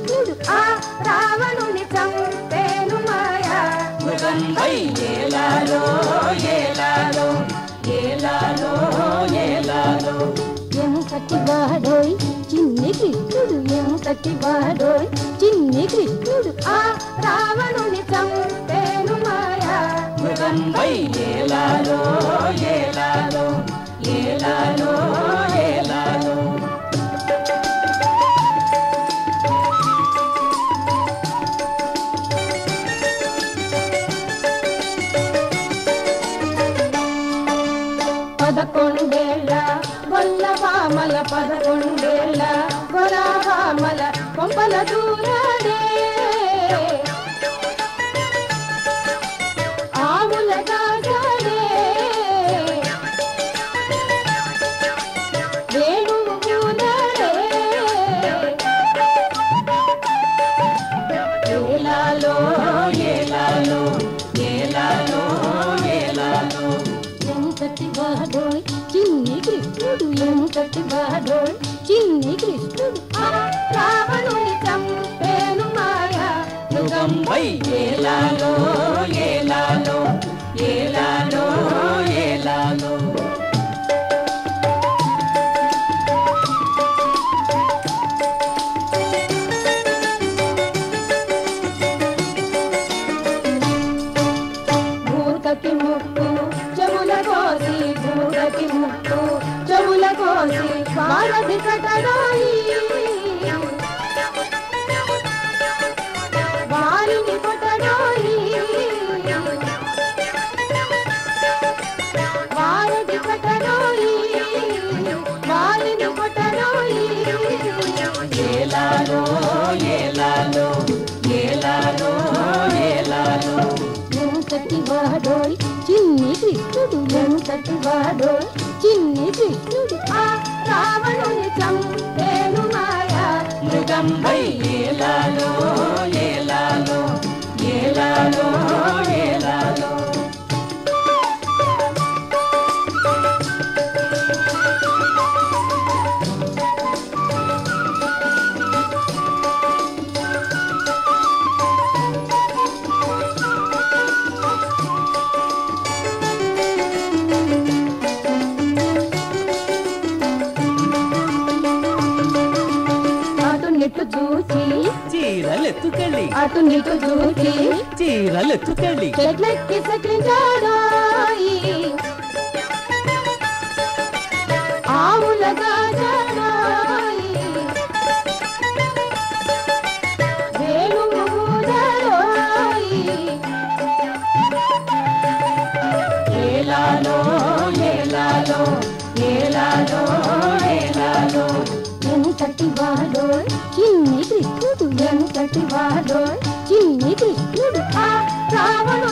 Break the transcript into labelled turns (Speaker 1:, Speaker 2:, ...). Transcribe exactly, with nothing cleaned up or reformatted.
Speaker 1: కృష్ణుడు ఆ రావణుని చంపేను మాయా మృగంపై ఏలాలో ఏలాలో ఏలాలో ఏలాలో ఎంతటివాడోయ్ చిన్ని కృష్ణుడు ఎంతటివాడోయ్ చిన్ని కృష్ణుడు ఆ రావణుని చంపేను మాయా మృగంపై ఏలాలో ఏలాలో ఏలాలో ఏలాలో పదకొండేళ్ళ గొల్లభామల పదకొండేళ్ళ గొల్లభామల కొంపల దూరాడే ఆవుల కాసాడే వేణువు కూనాడే ఏలాలో ఏలాలో ఏలాలో ఏలాలో ఎంతటివాడోయ్ చిన్ని కృష్ణుడు ఎంతటివాడోయ్ చిన్ని కృష్ణుడు ఆ రావణుని చంపేను మాయా మృగంపై ఏలాలో ఏలాలో ఏలాలో ఏలాలో భూతకి ముక్కు చెవుల కోసి భూతకి ముక్కు చెవుల కోసి వారధి కటడాయి వారిని కొట్టడాయి వారధి కటడాయి వారిని కొట్టడాయి ఏలాలో ఏలాలో ఏలాలో ఏలాలో ఎంతటివాడోయ్ చిన్ని కృష్ణుడు ఎంతటివాడోయ్ చిన్ని కృష్ణుడు ఆ రావణుని చంపేను మాయా మృగంపై ఏలాలో ఏలాలో ఏలాలో ఏలాలో నిటు చూసి చీరలెత్తుకెళ్ళి అటు నిటు చూసి చీరలెత్తుకెళ్ళి చెట్లెక్కి సకిలించాడాయి ఆవుల గాజాడాయి వేణువు ఊదరోయి ఏలాలో ఏలాలో ఏలాలో ఏలాలో ఎంతటివాడోయ్ చిన్ని కృష్ణుడు ఎంతటివాడోయ్ చిన్ని కృష్ణుడు ఆ రావణు